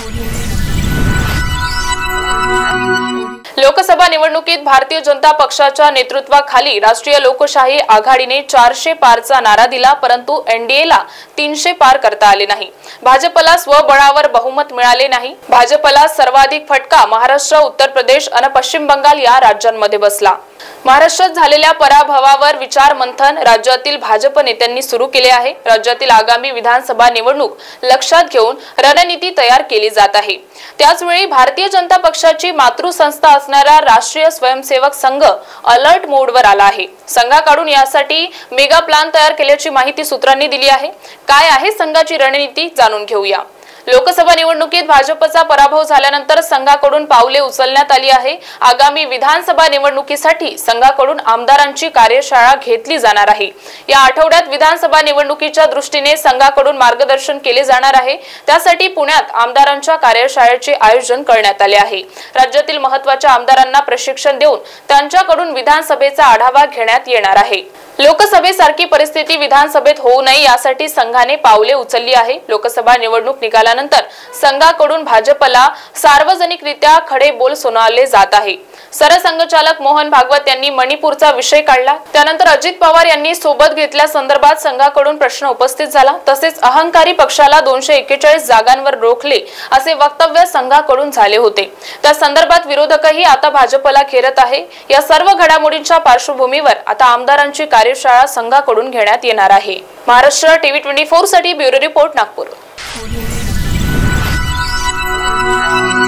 लोकसभा निवडणुकीत भारतीय जनता पक्षाच्या नेतृत्वाखाली राष्ट्रीय लोकशाही आघाडीने 400 पारचा नारा दिला, परंतु एनडीएला 300 पार करता आले नाही। भाजपला स्वबळावर बहुमत मिळाले नाही। भाजपला सर्वाधिक फटका महाराष्ट्र, उत्तर प्रदेश आणि पश्चिम बंगाल या राज्यांमध्ये बसला। महाराष्ट्रात झालेल्या पराभवावर विचार मंथन राज्यातील भाजप नेत्यांनी सुरू केले आहे। राज्यातील आगामी विधानसभा निवडणूक लक्षात घेऊन रणनीती तयार केली जात आहे। त्याचवेळी भारतीय जनता पक्षाची मातृसंस्था असणारा राष्ट्रीय स्वयंसेवक संघ अलर्ट मोडवर आला आहे। संघाकडून यासाठी मेगा प्लॅन तयार केल्याची माहिती सूत्रांनी दिली आहे। काय आहे संघाची रणनीती जाणून घेऊया। लोकसभा निवडणुकीत भाजपचा पराभव झाल्यानंतर संघाकडून पावले उचलण्यात आली आहे। आगामी विधानसभा निवडणुकीसाठी संघाकडून आमदारांची कार्यशाळा घेतली जाणार आहे। या आठवड्यात विधानसभा निवडणुकीच्या दृष्टीने संघाकडून मार्गदर्शन केले जाणार आहे। त्यासाठी पुण्यात आमदारांच्या कार्यशाळेचे आयोजन करण्यात आले आहे। राज्यातील महत्त्वाच्या आमदारांना प्रशिक्षण देऊन त्यांच्याकडून विधानसभेचा आढावा घेण्यात येणार आहे। लोकसभेसारखी परिस्थिती विधानसभेत होऊ नये यासाठी संघाने पावले उचलली आहे। लोकसभा निवडणूक निकालानंतर संघाकडून भाजपला सार्वजनिकरित्या खडे बोल सुनावले जात आहे। सरसंघचालक मोहन भागवत यांनी मणिपूरचा विषय काढला। त्यानंतर अजित पवार यांनी सोबत घेतल्या संदर्भात संघाकडून प्रश्न उपस्थित झाला। तसेच अहंकारी पक्षाला 241 जागांवर रोखले असे वक्तव्य संघाकडून झाले होते। त्या संदर्भात विरोधकही आता भाजपला घेरत आहे। या सर्व घडामोडींच्या पार्श्वभूमीवर आता आमदारांची कार्यशाळा संघाकडून घेण्यात येणार आहे। महाराष्ट्र टीव्ही 24 साठी ब्युरो रिपोर्ट नागपूर।